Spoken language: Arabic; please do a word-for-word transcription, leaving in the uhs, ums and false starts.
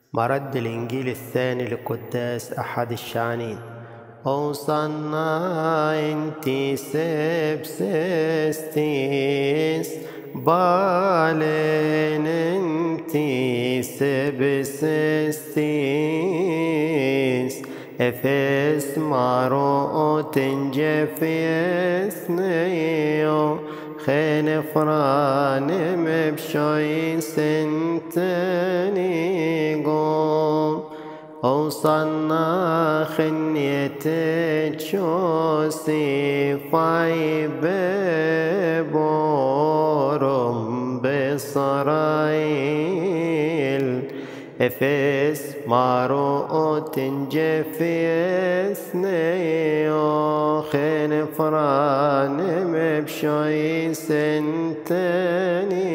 مرد الإنجيل الثاني لقداس أحد الشعانين. أوصلنا انتي سبسستيس بالين انتي سبسستيس افس مارو تنجفيس نيو خين فران مبشوي سنتني قوم أوصلنا خنية تشوسي فاي ببورم بإسرائيل افس مارو تنجفيس نيو خين فران مبشوي سنتني